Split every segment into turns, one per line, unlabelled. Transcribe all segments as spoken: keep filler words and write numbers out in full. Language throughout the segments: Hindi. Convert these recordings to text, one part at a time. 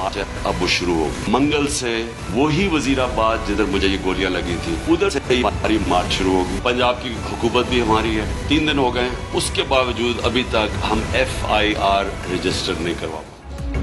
मार्च है, अब वो शुरू हो। मंगल से वही वजीराबाद जिधर मुझे ये गोलियां लगी थी उधर से हमारी मार्च शुरू होगी। पंजाब की हुकूमत भी हमारी है। तीन दिन हो गए, उसके बावजूद अभी तक हम एफ आई आर रजिस्टर नहीं करवा पाए।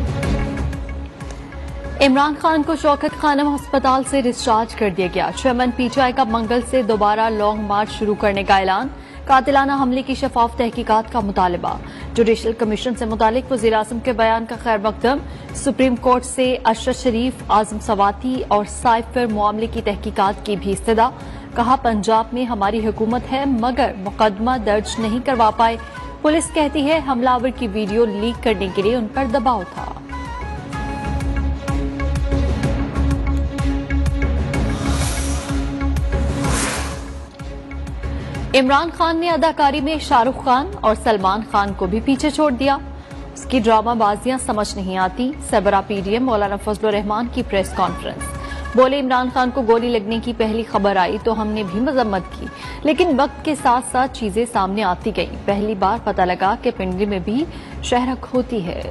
इमरान खान को शौकत खानम अस्पताल से डिस्चार्ज कर दिया गया। चेयरमैन पीटीआई का मंगल से दोबारा लॉन्ग मार्च शुरू करने का ऐलान। कातिलाना हमले की शफाफ तहकीकात का मुतालबा। जुडिशल कमीशन से मुतालिक वज़ीर आज़म के बयान का खैर मकदम। सुप्रीम कोर्ट से अरशद शरीफ, आजम सवाती और साइफर मामले की तहकीकात की भी इस्तदा। कहा, पंजाब में हमारी हुकूमत है मगर मुकदमा दर्ज नहीं करवा पाए। पुलिस कहती है हमलावर की वीडियो लीक करने के लिए उन पर दबाव था। इमरान खान ने अदाकारी में शाहरुख खान और सलमान खान को भी पीछे छोड़ दिया। उसकी ड्रामाबाजियां समझ नहीं आती। सरबरा पीडीएम मौलाना फजल रहमान की प्रेस कॉन्फ्रेंस। बोले, इमरान खान को गोली लगने की पहली खबर आई तो हमने भी मजम्मत की, लेकिन वक्त के साथ साथ चीजें सामने आती गई। पहली बार पता लगा कि पिंडी में भी शहरक होती है।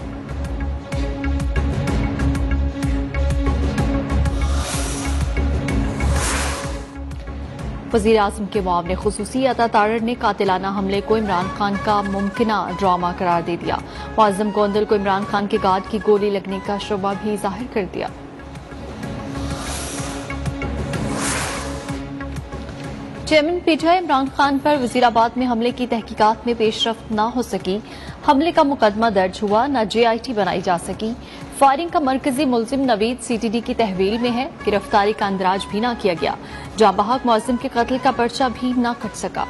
वज़ीर आज़म के मुआवने खुसूसी अता तारड़ ने कातिलाना हमले को इमरान खान का मुमकिना ड्रामा करार दे दिया। मुअज़्ज़म गोंदल को इमरान खान के गार्ड की गोली लगने का शुबा भी जाहिर कर दिया। चेयरमैन पीटीआई इमरान खान पर वजीराबाद में हमले की तहकीकात में पेशरफ्त न हो सकी। हमले का मुकदमा दर्ज हुआ, न जेआईटी बनाई जा सकी। फायरिंग का मरकजी मुलजिम नवीद सीटीडी की तहवील में है। गिरफ्तारी का अंदराज भी न किया गया। जांबाहक मुअज्जिम के कत्ल का पर्चा भी न कट सका।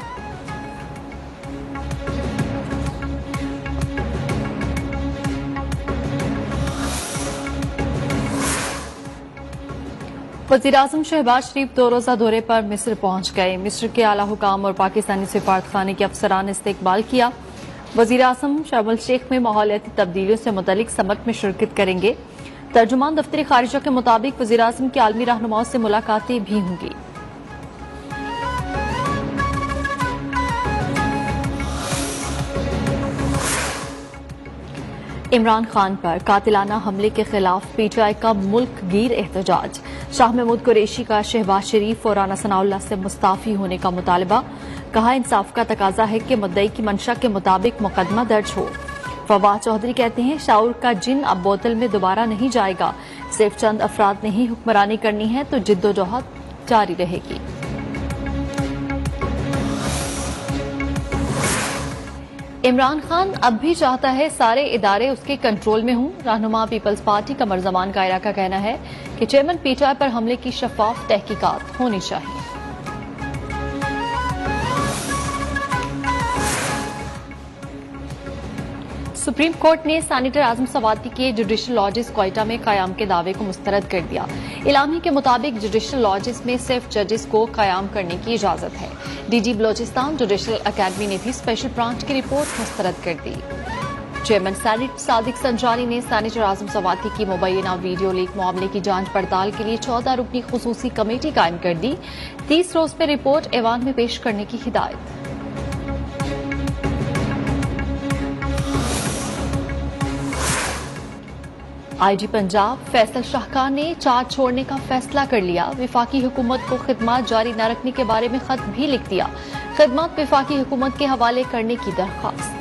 वज़ीर आज़म शहबाज शरीफ दो रोजा दौरे पर मिस्र पहुंच गए। मिस्र के आला हुकाम और पाकिस्तानी सिफारतखाने के अफसरान ने इस्तकबाल किया। वज़ीर आज़म शर्म अल शेख में माहौलियाती तब्दीलियों से मुतल्लिक समट में शिरकत करेंगे। तर्जुमान दफ्तर खारिजा के मुताबिक वज़ीर आज़म की आलमी रहनुमाओं से मुलाकातें भी होंगी। इमरान खान पर कातिलाना हमले के खिलाफ पीटीआई का मुल्क गिर एहतजाज। शाह महमूद कुरैशी का शहबाज शरीफ और राना सनाउल्लाह से मुस्ताफी होने का मुतालबा। कहा, इंसाफ का तकाजा है कि मुद्दई की मंशा के मुताबिक मुकदमा दर्ज हो। फवाद चौधरी कहते हैं, शाऊर का जिन अब बोतल में दोबारा नहीं जाएगा। सिर्फ चंद अफराद ने ही हुक्मरानी करनी है तो जिद्दोजहद जारी रहेगी। इमरान खान अब भी चाहता है सारे इदारे उसके कंट्रोल में हों। रहनुमा पीपल्स पार्टी कमर जमान कायरा का कहना है कि चेयरमैन पीटीआई पर हमले की शफाफ तहकीकात होनी चाहिए। सुप्रीम कोर्ट ने सैनेटर आजम सवाती के जुडिशल लॉजेस क्वेटा में कयाम के दावे को मुस्तरद कर दिया। इलामी के मुताबिक जुडिशल लॉजेस में सिर्फ जजेस को कयाम करने की इजाजत है। डीजी बलोचिस्तान जुडिशल अकेडमी ने भी स्पेशल ब्रांच की रिपोर्ट मुस्तरद कर दी। चेयरमैन सैनेट सादिक संजानी ने सैनेटर आजम सवाती की मुबैना वीडियो लीक मामले की जांच पड़ताल के लिए चौदह रुकनी खुसूसी कमेटी कायम कर दी। तीस रोज में रिपोर्ट ऐवान में पेश करने की हिदायत। आईजी पंजाब फैसल शाहकार ने चार्ज छोड़ने का फैसला कर लिया। विफाकी हुकूमत को खिदमत जारी न रखने के बारे में खत भी लिख दिया। खिदमत विफाकी हुकूमत के हवाले करने की दरख्वास्त।